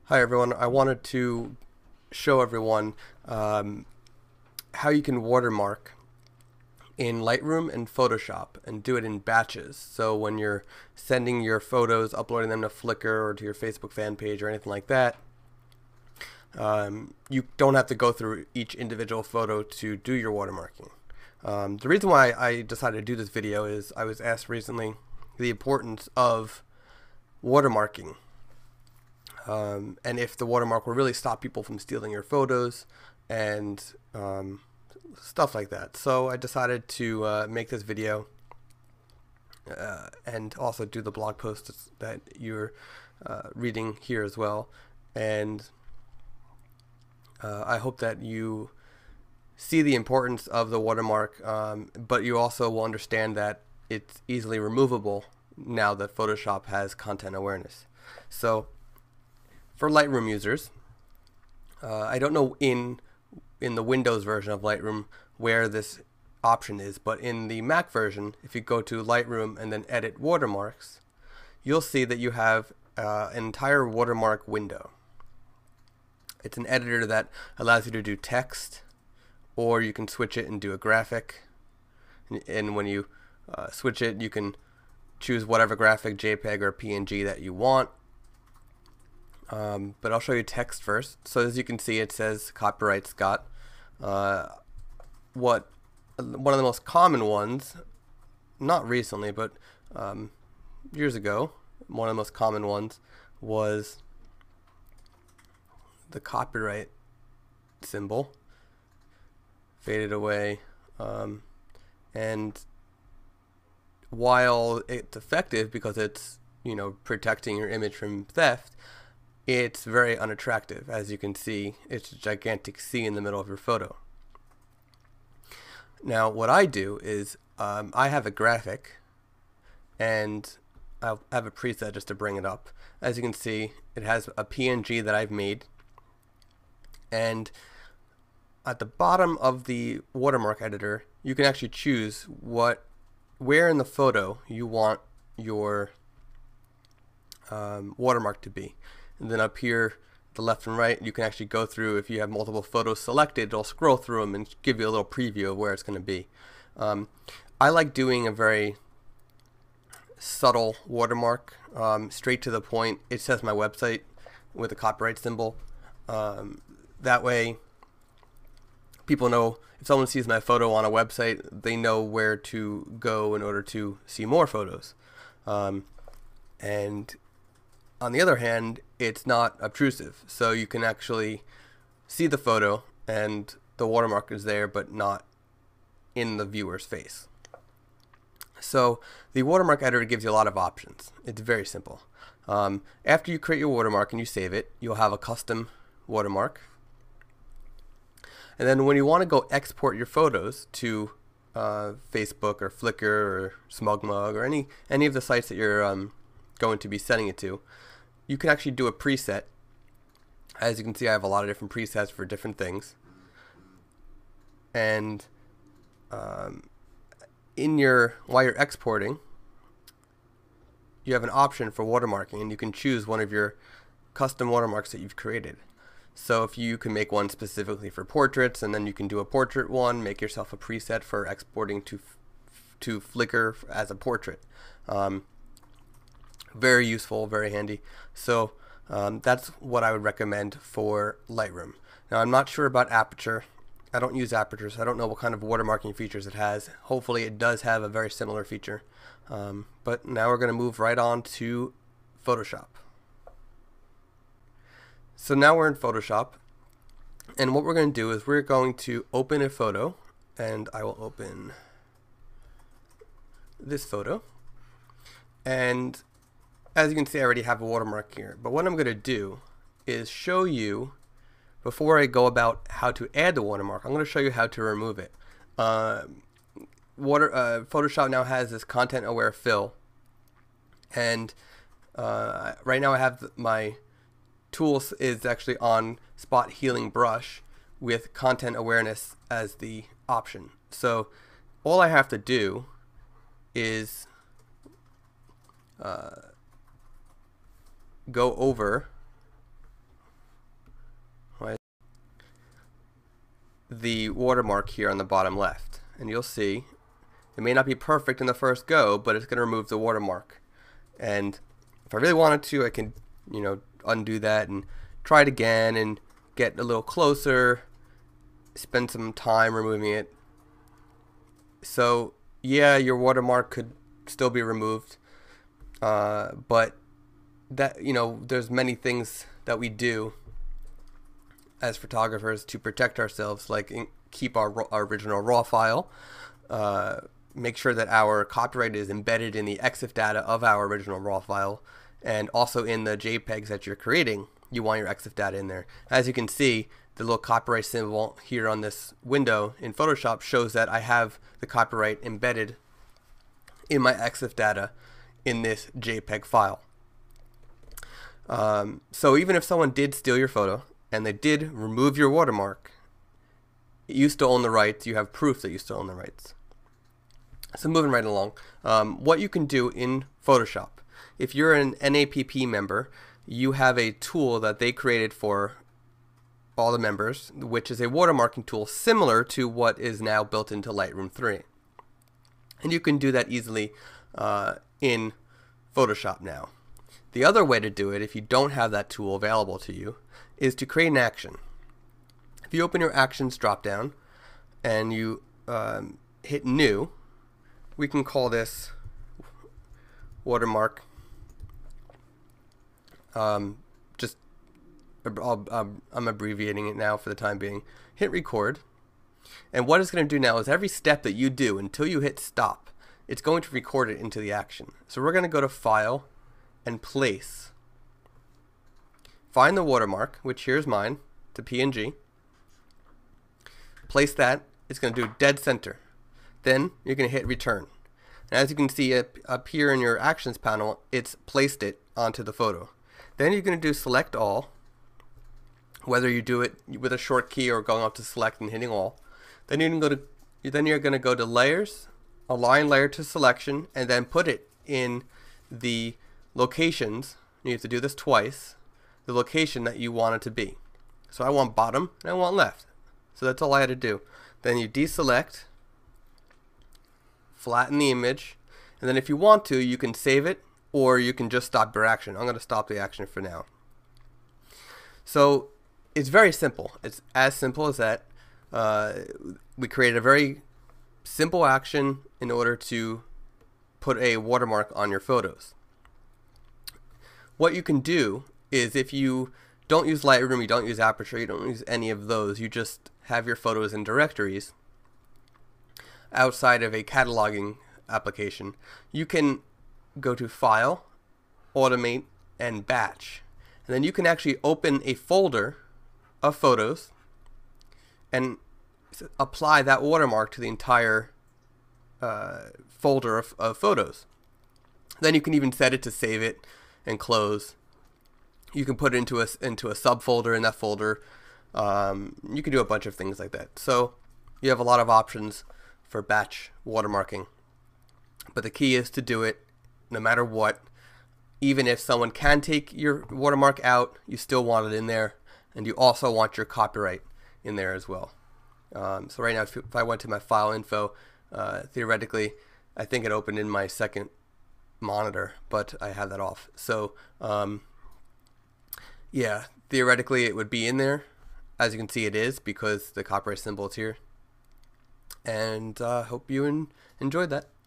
Hi everyone, I wanted to show everyone how you can watermark in Lightroom and Photoshop and do it in batches. So when you're sending your photos, uploading them to Flickr or to your Facebook fan page or anything like that, you don't have to go through each individual photo to do your watermarking. The reason why I decided to do this video is I was asked recently the importance of watermarking. And if the watermark will really stop people from stealing your photos and stuff like that. So I decided to make this video and also do the blog posts that you're reading here as well. And I hope that you see the importance of the watermark, but you also will understand that it's easily removable now that Photoshop has content awareness. So for Lightroom users, I don't know in the Windows version of Lightroom where this option is, but in the Mac version, if you go to Lightroom and then edit watermarks, you'll see that you have an entire watermark window. It's an editor that allows you to do text, or you can switch it and do a graphic. And when you switch it, you can choose whatever graphic, JPEG or PNG that you want. But I'll show you text first. So as you can see, it says copyright Scott. One of the most common ones, not recently, but years ago, one of the most common ones was the copyright symbol. Faded away. And while it's effective because it's, protecting your image from theft, it's very unattractive. As you can see, it's a gigantic C in the middle of your photo. Now what I do is I have a graphic and I'll have a preset just to bring it up. As you can see, it has a PNG that I've made, and at the bottom of the watermark editor you can actually choose where in the photo you want your watermark to be. And then up here, the left and right, you can actually go through. If you have multiple photos selected, it'll scroll through them and give you a little preview of where it's going to be. I like doing a very subtle watermark, straight to the point. It says my website with a copyright symbol. That way, people know if someone sees my photo on a website, they know where to go in order to see more photos. And on the other hand, it's not obtrusive, so you can actually see the photo and the watermark is there, but not in the viewer's face. So the watermark editor gives you a lot of options. It's very simple. After you create your watermark and you save it, you'll have a custom watermark. And then when you want to go export your photos to Facebook or Flickr or SmugMug or any of the sites that you're going to be sending it to, you can actually do a preset. As you can see, I have a lot of different presets for different things. And while you're exporting, you have an option for watermarking, and you can choose one of your custom watermarks that you've created. So if you can make one specifically for portraits, and then you can do a portrait one, make yourself a preset for exporting to Flickr as a portrait. Very useful, very handy. So that's what I would recommend for Lightroom. Now I'm not sure about Aperture. I don't use Aperture, so I don't know what kind of watermarking features it has. Hopefully it does have a very similar feature. But now we're going to move right on to Photoshop. So now we're in Photoshop, and what we're going to do is we're going to open a photo, and I will open this photo. And as you can see, I already have a watermark here, but what I'm going to do is show you, before I go about how to add the watermark, I'm going to show you how to remove it. Photoshop now has this content aware fill, and right now I have my tools is actually on spot healing brush with content awareness as the option. So all I have to do is go over the watermark here on the bottom left, and you'll see it may not be perfect in the first go, but it's going to remove the watermark. And if I really wanted to, I can, undo that and try it again and get a little closer, spend some time removing it. So yeah, your watermark could still be removed, but that, there's many things that we do as photographers to protect ourselves, like keep our original RAW file, make sure that our copyright is embedded in the EXIF data of our original RAW file, and also in the JPEGs that you're creating, you want your EXIF data in there. As you can see, the little copyright symbol here on this window in Photoshop shows that I have the copyright embedded in my EXIF data in this JPEG file. So even if someone did steal your photo and they did remove your watermark, you still own the rights. You have proof that you still own the rights. So moving right along, what you can do in Photoshop, if you're an NAPP member, you have a tool that they created for all the members, which is a watermarking tool similar to what is now built into Lightroom 3. And you can do that easily in Photoshop now. The other way to do it, if you don't have that tool available to you, is to create an action. If you open your Actions dropdown and you hit New, we can call this Watermark. I'm abbreviating it now for the time being. Hit Record. And what it's going to do now is every step that you do until you hit Stop, it's going to record it into the action. So we're going to go to File and Place. Find the watermark, which here's mine. It's a PNG. Place that. It's going to do dead center. Then you're going to hit Return. And as you can see up here in your Actions panel, it's placed it onto the photo. Then you're going to do Select All, whether you do it with a short key or going up to Select and hitting All. Then you're going to go to Layers, Align Layer to Selection, and then put it in the locations. You have to do this twice. The location that you want it to be. So I want bottom and I want left. So that's all I had to do. Then you deselect, flatten the image, and then if you want to, you can save it or you can just stop your action. I'm going to stop the action for now. So it's very simple. It's as simple as that. We created a very simple action in order to put a watermark on your photos. What you can do is, if you don't use Lightroom, you don't use Aperture, you don't use any of those, you just have your photos in directories outside of a cataloging application, you can go to File, Automate, and Batch. And then you can actually open a folder of photos and apply that watermark to the entire folder of photos. Then you can even set it to save it and close. You can put it into a subfolder in that folder. You can do a bunch of things like that. So you have a lot of options for batch watermarking. But the key is to do it no matter what. Even if someone can take your watermark out, you still want it in there, and you also want your copyright in there as well. So right now, if I went to my file info, theoretically, I think it opened in my second monitor, but I have that off. So yeah, theoretically it would be in there. As you can see, it is, because the copyright symbol is here. And hope you enjoyed that.